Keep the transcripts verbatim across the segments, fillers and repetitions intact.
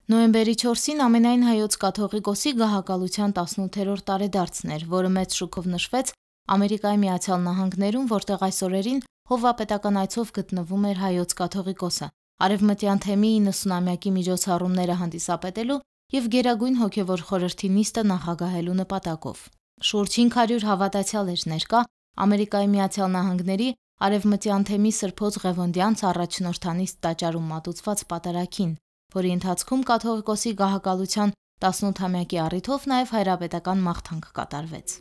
Նոյեմբերի չորսին ամենայն հայոց կաթողիկոսի գահակալության տասնութերորդ տարեդարձն էր, որը մեծ շուկով նշվեց Ամերիկայի Միացյալ Նահանգներում, որտեղ այս օրերին հովվապետական այցով գտնվում էր հայոց կաթողիկոսը, արևմտյան թեմի իննսունամյակի միջոցառումները հանդիսապետելու և Գերագույն հոգևոր խորհրդի նիստը նախագահելու նպատակով։ Շուրջ հինգ հարյուր հավատացյալ էր ներկա Ամերիկայի Միացյալ Նահանգների արևմտյան թեմի Սրբոց Ղևոնդյանց առաջնորդանիստ տաճարում մատուցված պատարագին, որի ընթացքում կաթողիկոսի գահակալության տասնութամյակի առիթով նաև հայրապետական մաղթանք կատարվեց։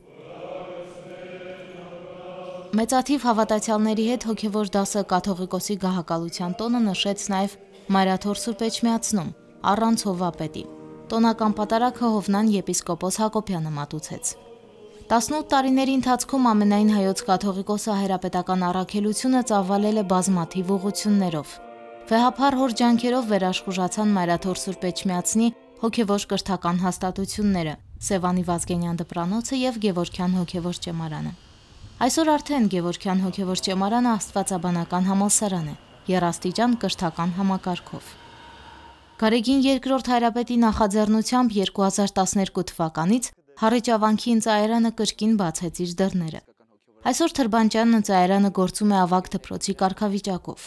Մեծաթիվ հավատացյալների հետ հոգևոր դասը կաթողիկոսի գահակալության տոնը նշեց նաև Մայրաթոր Սուրբ Էջմիածնում, առանց հովվապետի։ Տոնական պատարագը Հովնան եպիսկոպոս Հակոբյանը մատուցեց։ տասնութ տարիների ընթացքում ամենայն հայոց կաթողիկոսը հայրապետական առաքելությունը ծավալել է բազմաթիվ ուղղություններով։ Վեհափառ հոր ջանքերով վերաշխուժացան Մայրաթոր Սուրբ Էջմիածնի հոգևոր կրթական հաստատությունները, Սևանի Վազգենյան դպրանոցը և Գևորգյան հոգևոր ճեմարանը։ Այսօր արդեն Գևորգյան հոգևոր ճեմարանը աստվածաբանական համալսարան է, եռաստիճան կրթական համակարգով։ Գարեգին երկրորդ հայրապետի նախաձեռնությամբ երկու հազար տասներկու թվականից Հառիճավանքի ընծայարանը կրկին բացեց իր դռները։ Այսօր Թրբանջյան ընծայարանը գործում է ավագ դպրոցի կարգավիճակով։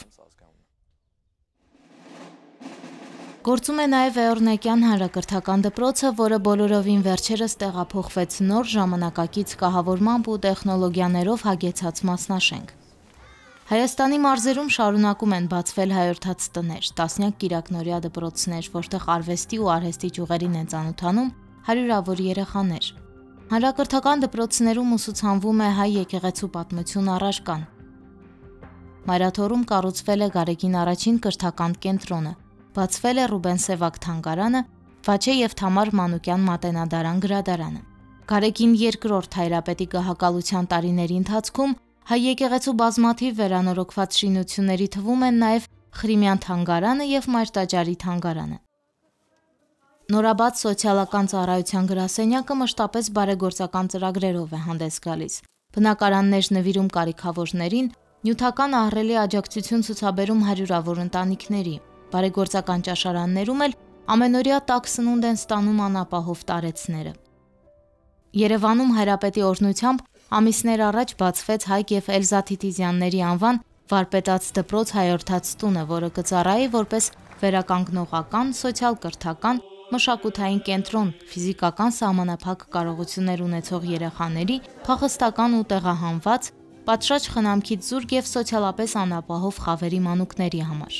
Գործում է նաև Էորնեկյան հանրակրթական դպրոցը, որը բոլորովին վերջերս տեղափոխվեց նոր ժամանակակից կահավորմամբ ու տեխնոլոգիաներով հագեցած մասնաշենք։ Հայաստանի մարզերում շարունակում են բացվել հայորդաց տներ, տասնյակ կիրակնօրյա դպրոցներ, որտեղ արվեստի ու արհեստի ճյուղերին են ծանոթանում հարյուրավոր երեխաներ։ Հանրակրթական դպրոցներում ուսուցանվում է հայ եկեղեցու պատմություն առարկան։ Մայրաթորում կառուցվել է Գարեգին առաջին կրթական կենտրոնը, բացվել է Ռուբեն Սևակ թանգարանը, Վաչե և Թամար Մանուկյան մատենադարան գրադարանը։ Գարեգին երկրորդ հայրապետի գահակալության տարիների ընթացքում հայ եկեղեցու բազմաթիվ վերանորոգված շինությունների թվում են նաև Խրիմյան թանգարանը և Մայր թանգարանը։ Նորաբաց սոցիալական ծառայության գրասենյակը մշտապես բարեգործական ծրագրերով է հանդես գալիս։ Բնակարաններ նվիրում կարիքավորներին, նյութական ահռելի աջակցություն ցուցաբերում հարյուրավոր ընտանիքների։ Բարեգործական ճաշարաններում էլ ամենօրյա տաք սնունդ են ստանում անապահով տարեցները։ Երևանում հայրապետի օրհնությամբ ամիսներ առաջ բացվեց Հայկ և Էլզա Թիտիզյանների անվան վարպետաց դպրոց հայորդաց տունը, որը կծառայի որպես վերականգնողական, սոցիալ-կրթական, մշակութային կենտրոն ֆիզիկական սահմանափակ կարողություններ ունեցող երեխաների, փախստական ու տեղահանված, պատշաճ խնամքից զուրկ և սոցիալապես անապահով խավերի մանուկների համար։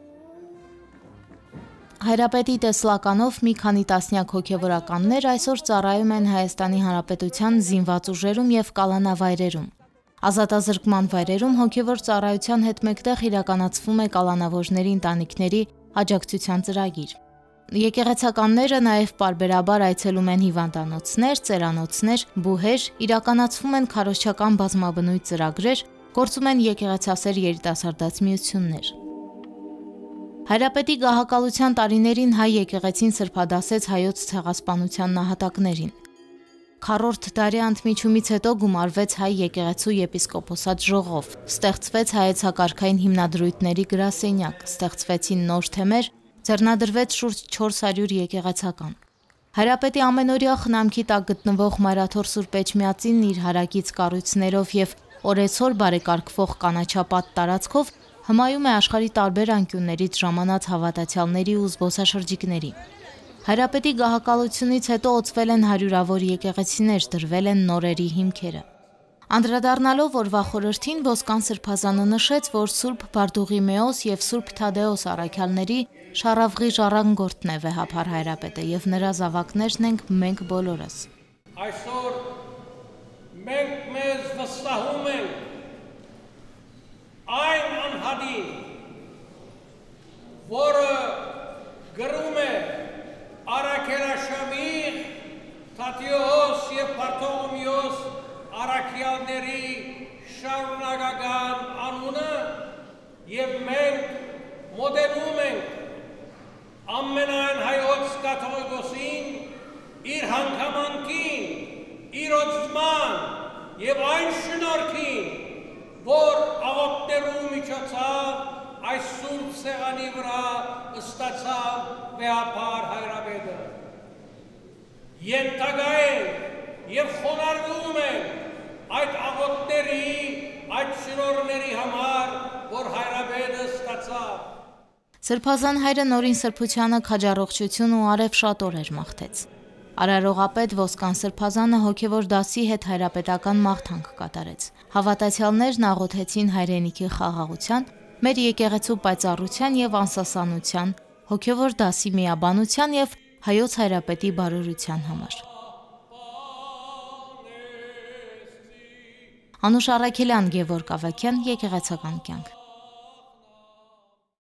Հայրապետի տեսլականով մի քանի տասնյակ հոգևորականներ այսօր ծառայում են Հայաստանի Հանրապետության զինված ուժերում և կալանավայրերում։ Ազատազրկման վայրերում հոգևոր ծառայության հետ մեկտեղ իրականացվում է կալանավորների ընտանիքների աջակցության ծրագիր։ Եկեղեցականները նաև պարբերաբար այցելում են հիվանդանոցներ, ծերանոցներ, բուհեր, իրականացվում են քարոզչական բազմաբնույթ ծրագրեր, գործում են եկեղեցասեր երիտասարդաց միություններ։ Հայրապետի գահակալության տարիներին հայ եկեղեցին սրբադասեց հայոց ցեղասպանության նահատակներին։ Քառորդ դարի ընդմիջումից հետո գումարվեց հայ եկեղեցու եպիսկոպոսատ ժողով, ստեղծվեց հայեցակարգային հիմնադրույթների գրասենյակ, ստեղծվեցին նոր թեմեր, ձեռնադրվեց շուրջ չորս հարյուր եկեղեցական։ Հայրապետի ամենօրյա խնամքի տակ գտնվող Մայրաթոր Սուրբ Էջմիածինն իր հարակից կառույցներով և օրեցօր բարեկարգվող կանաչապատ տարածքով հմայում է աշխարհի տարբեր անկյուններից ժամանած հավատացյալների ու զբոսաշրջիկների։ Հայրապետի գահակալությունից հետո օծվել են հարյուրավոր եկեղեցիներ, դրվել են նորերի հիմքերը։ Անդրադառնալով օրվա խորհրդին Ոսկան սրբազանը նշեց, որ Սուրբ Բարդուղիմեոս և Սուրբ Թադեոս առաքյալների շառավղի ժառանգորդն է վեհափառ հայրապետը և նրա զավակներն ենք մենք բոլորս։ Այսօր մենք մեզ վստահում ենք այն անհատին, որը գրում է առաքելաշամիղ Թադեոս և Բարդուղիմեոս առաքյալների շարունակական անունը և մենք մոտենում ենք ամենայն հայոց կաթողիկոսին, իր հանգամանքին, իր օծման և այն շնորհքին, որ աղոթներու միջոցով այս սուրբ սեղանի վրա ստացավ վեհապար հայրաբեդը։ Ենթագա են և խոնարհվում են այդ աղոթների, այդ շնորհների համար, որ հայրաբեդը ստացավ։ Սրբազան հայրը նորին սրբությանը քաջառողջություն ու արև շատ օրեր մաղթեց։ Արարողապետ Ոսկան Սրբազանը հոգևոր դասի հետ հայրապետական մաղթանք կատարեց։ Հավատացյալներն աղոթեցին հայրենիքի խաղաղության, մեր եկեղեցու պայծառության եւ անսասանության, հոգևոր դասի միաբանության եւ հայոց հայրապետի բարօրության համար։ Անուշ Առաքելյան, Գևորգ Ավագյան, եկեղեցական կյանք։